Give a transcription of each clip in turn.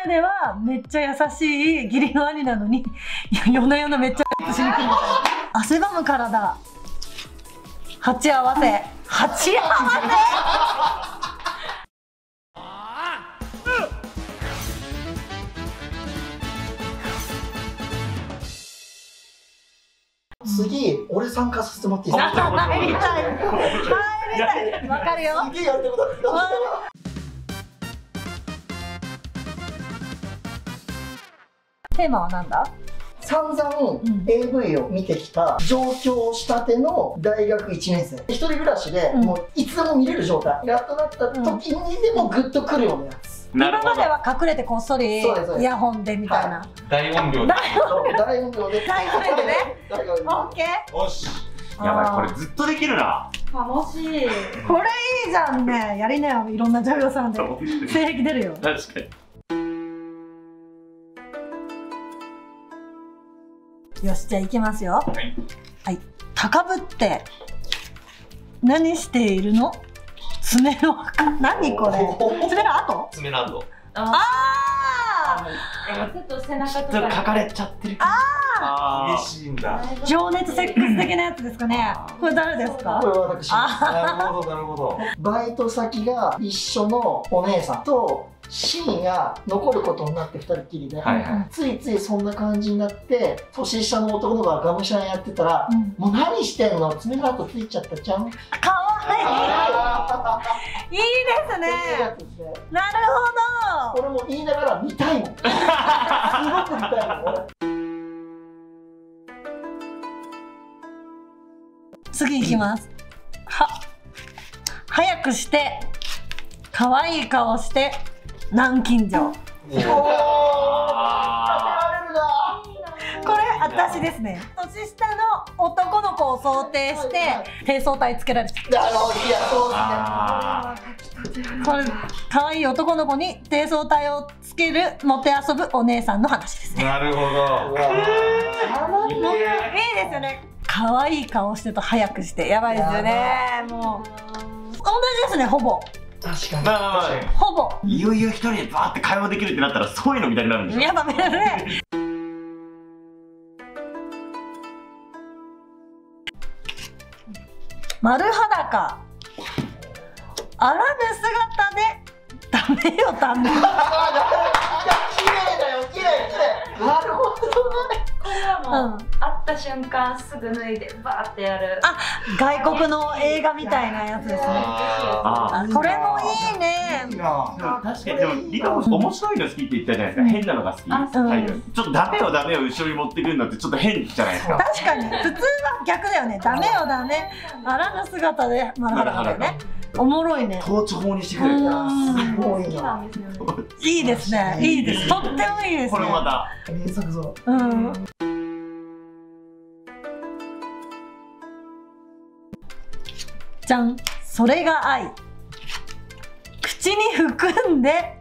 ではめっちゃ優しい義理の兄なのに夜な夜なめっちゃしに来るみたいな。汗ばむ体鉢合わせ鉢合わせ次俺参加させてもらっていいですか？ 入りたい入りたい。わかるよ。 すげえやりたくなってきた。 テーマはなんだ？ 散々 AV を見てきた上京したての大学1年生、一人暮らしでもういつでも見れる状態やっとなった時にでもグッとくるようなやつ。 今までは隠れてこっそりイヤホンでみたいな。 大音量で。 大音量で。 大音量でね。オッケー。 よし。やばい、これずっとできるな。 楽しい。これいいじゃんね。やりなよ、いろんな女優さんで。性癖出るよ。 確かに。 よし、じゃあ行きますよ。 はい。 はい。高ぶって何しているの？爪の何これ？爪の跡？ 爪の跡。 ああ。 ちょっと背中とちょっと書かれちゃってる。 あ嬉しいんだ。 情熱セックス的なやつですかね。これ誰ですか？ これ私。 なるほどなるほど。 バイト先が一緒のお姉さんと深夜残ることになって2人っきりで、ついついそんな感じになって年下の男の子ががむしゃらやってたら、もう何してんの、爪の跡ついちゃったじゃん。 かわいい。いいですね。なるほど。 これも言いながら見たいもん。すごく見たいもん俺。 次いきます。早くして可愛い顔して南京錠。これ私ですね。年下の男の子を想定して低層体つけられちゃう。 いやそうですね。 これ可愛い男の子に低層体をつけるもてあそぶお姉さんの話ですね。 なるほど。 いいですよね。可愛い顔してと早くしてやばいですよね。もう同じですね、ほぼ。 確かに。 まあほぼ。 いよいよ一人でバーって会話できるってなったらそういうのみたいになるんでしょ。 やだね。丸裸あらぬ姿でダメよダメ。 綺麗だよ、綺麗。なるほどね。 これはもう会った瞬間すぐ脱いでバーってやる。 あ、外国の映画みたいなやつですね。これもいいね。 確かに。でもリカも面白いの好きって言ったじゃないですか。変なのが好き。ちょっとダメよダメよ後ろに持ってくるのってちょっと変じゃないですか。 確かに普通は逆だよね。ダメよダメ。あらぬ姿で丸裸だよね。おもろいね。 統治法にしてくれる。 すごいな。 いいですね。いいです。とってもいいですね。 これまた名作ぞ。 じゃん。それが愛。口に含んで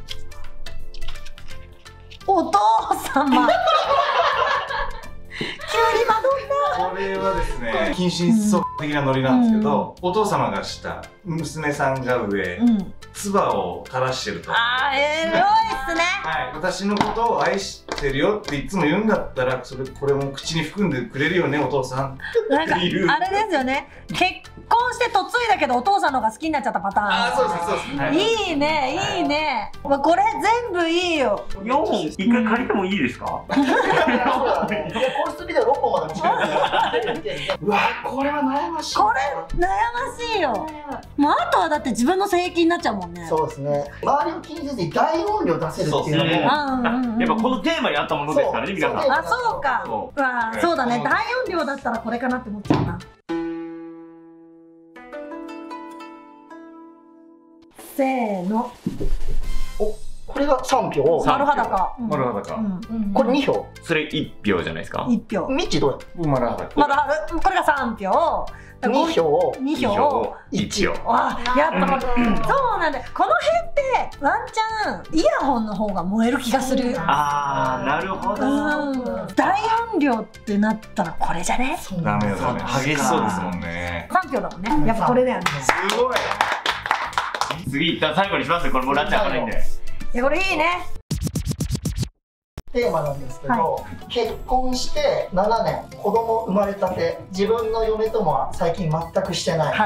お父様。急にマドンナ。 これはですね、近親相的なノリなんですけど、お父様が下、娘さんが上、唾を垂らしてると。 あー、エロいっすね。 はい、私のことを愛してるよっていつも言うんだったら、これも口に含んでくれるよね、お父さん。 なんかあれですよね。結婚して嫁いだけどお父さんの方が好きになっちゃったパターン。 ああ、そうですそうです。 いいね、いいね。これ全部いいよ。 4本一回借りてもいいですか？ 個室ビデオ6本まで持ち帰る。うわ、これは悩ましい。 これ悩ましいよ。もうあとはだって自分の性癖になっちゃうもんね。 そうですね。周りを気にせずに大音量出せるっていうのも。 やっぱこのテーマに合ったものですからね、皆さん。 あ、そうか。うわ、そうだね。大音量だったらこれかなって思っちゃうな。せーの。 お、これが3票。 丸裸。 丸裸。 これ2票。 それ1票じゃないですか。 1票。 ミッチどうや？ 丸裸。 これが3票。 2票。 2票。 1票。 あ、やっぱそうなんだ。この辺ってワンチャンイヤホンの方が燃える気がする。 ああ、なるほど。 大音量ってなったらこれじゃね？ ダメよダメ。激しそうですもんね。 3票だもんね。やっぱこれだよね。 すごい。 次一旦最後にしますよ。これもらっちゃわないんで。 いや、これいいね。 テーマなんですけど、結婚して7年、子供生まれたて、自分の嫁ともは最近全くしてない、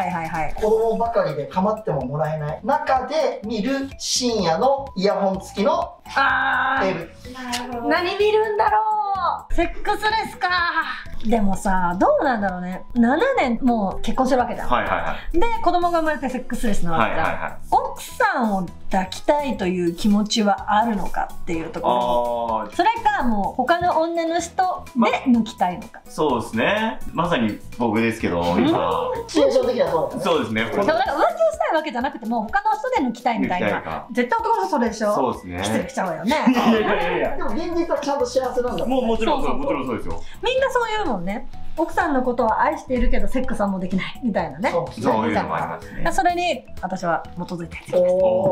子供ばかりで構ってももらえない中で見る深夜のイヤホン付きのエブ。 何見るんだろう。セックスレスか。でもさ、どうなんだろうね。7年もう結婚してるわけじゃん。で子供が生まれてセックスレスなわけじゃん。奥さんを抱きたいという気持ちはあるのかっていうところ、それかもう他の女の人で抜きたいのか。 そうですね、まさに僕ですけど、今シチュエーション的にはそうですね。 だから浮気をしたいわけじゃなくても他の人で抜きたいみたいな。絶対男の人それでしょ。 そうですね。 失礼しちゃうわよね。 でも現実はちゃんと幸せなんだ。 もちろんそうですよ。 みんなそういうもんね。奥さんのことは愛しているけどセックスはもうできないみたいなね。 そういうのもありますね。 それに私は基づいてい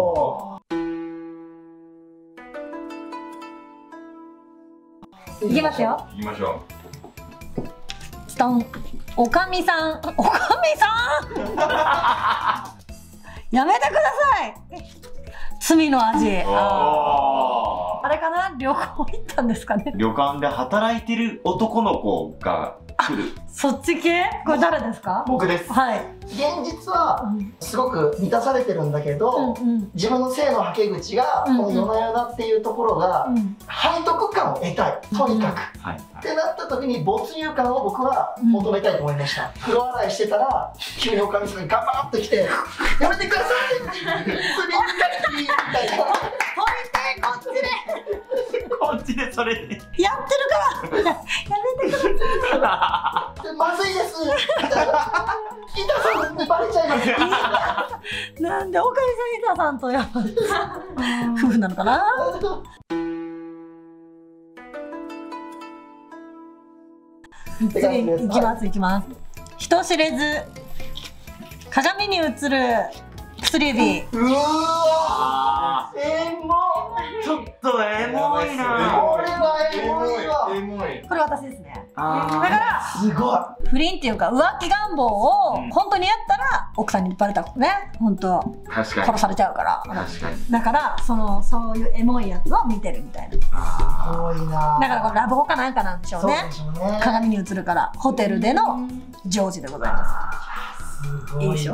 きますよ。 行きましょストン。おかみさん。おかみさんやめてください。罪の味。あれかな、旅行行ったんですかね。 旅館で働いてる男の子が来る。 そっち系？これ誰ですか？ 僕です。 はい。 現実はすごく満たされてるんだけど、自分の性のはけ口がこの夜な夜なっていうところが背徳感を得たい、とにかくってなった時に没入感を僕は求めたいと思いました。風呂洗いしてたら急におかみさんがガバッと来て「やめてください!」って言って「みたいな。 こっちでそれでやってるからやめてください。まずいです。板さんにバレちゃいます。 なんでおかみさん板さんとやっぱ夫婦なのかな。次いきます。人知れず鏡に映る薬指。 うわー、エモい。 ちょっとエモいな。 これはエモいわ。 これ私ですね。だかだらすごい。 不倫っていうか浮気願望を本当にやったら奥さんにバレたことね、本当確かに殺されちゃうから。 確かに。 だからそういうエモいやつを見てるみたいな。 すごいな。 だからこれラブホかなんかなんでしょうね。鏡に映るからホテルでのジョージでございます。 すごいな。 いいでしょ。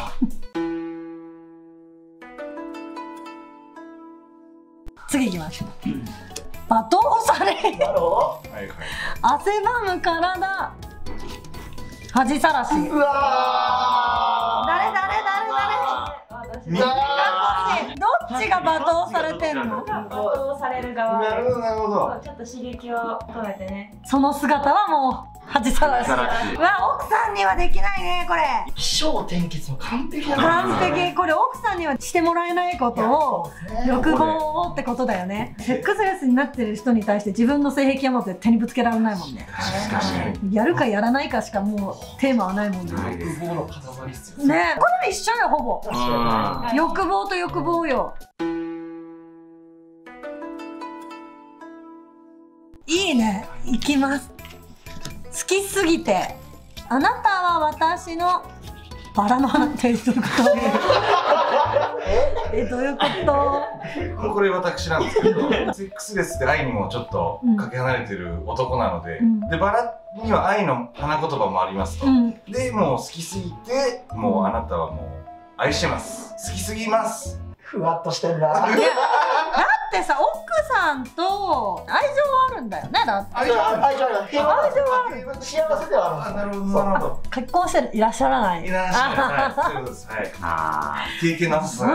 次行きましょう。罵倒され汗ばむ体恥さらし。 うわー、 誰どっちが罵倒されてんの？ 罵倒される側。 なるほどなるほど。 ちょっと刺激を求めてね。 その姿はもう恥さらし。うわ、奥さんにはできないねこれ。 起承転結の完璧だな。 完璧。これ奥さんにはしてもらえないことを欲望をってことだよね。セックスレスになってる人に対して自分の性癖はもう絶対にぶつけられないもんね。やるかやらないかしかもうテーマはないもんね。 欲望の塊っすよね。これ一緒よほぼ。欲望と欲望よ。いいね。いきます。好きすぎてあなたは私のバラの花ってどういうことどういうこと？ これ私なんですけど、セックスレスで愛にもちょっとかけ離れてる男なので、でバラには愛の花言葉もありますと。でもう好きすぎてもうあなたはもう愛してます。好きすぎます。 ふわっとしてるな。 だってさ、奥さんと愛情はあるんだよね。だって愛情はある。幸せではある。 なるほどなるほど。 結婚していらっしゃらない。 いらっしゃい。はい、そういうことです。はい。経験なささ。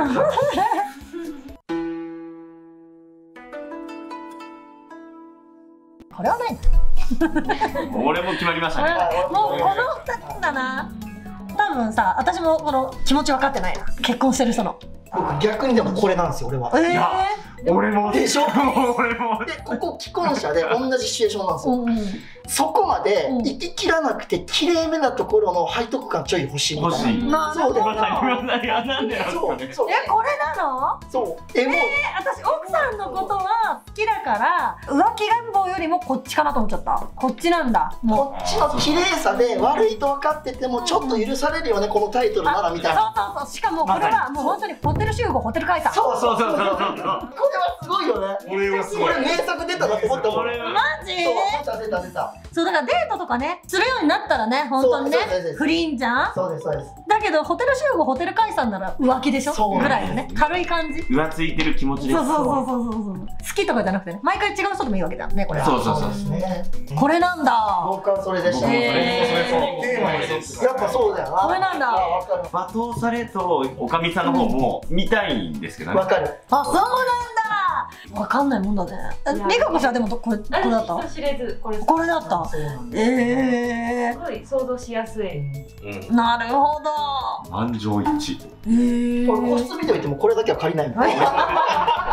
これはないな。 俺も決まりましたね。 もうこの2つだな。多分さ、私もこの気持ち分かってないな。結婚してる人の。 逆にでもこれなんですよ、俺は。 俺もでしょ。 俺も。でここ既婚者で同じシチュエーションなんですよ。そこまで行ききらなくて綺麗めなところの背徳感ちょい欲しいみたいな。 そうだよ。 なんでなんですかね。 これなの？ そう。もう私奥さんのことは好きだから浮気願望よりもこっちかなと思っちゃった。こっちなんだ。 こっちの綺麗さで悪いと分かっててもちょっと許されるよね、このタイトルならみたいな。 そう。しかもこれはもう本当にホテル集合、ホテル解散。 そう。これはすすごいよね。 これはすごい。 これ名作出たなと思ったもん。 マジ？ そう出た。 そうだからデートとかねするようになったらね本当にね不倫じゃん。 そうです。 だけどホテル集合ホテル解散なら浮気でしょぐらいのね軽い感じ。 浮ついてる気持ちです。 そう好きとかじゃなくてね毎回違う人でもいいわけだねこれ。 そうですね。 これなんだ。 僕はそれでした。 テーマに沿ってやっぱそうだよな。 これなんだ。 罵倒されとおかみさんの方も見たいんですけどね。 わかる。 あ、そうなんだ。わかんないもんだね。リカコちゃんでもこれだった？ 知れずこれだった。 すごい想像しやすい。 なるほど。 満場一致。 これ個室ビデオ行ってもこれだけは借りないんだ。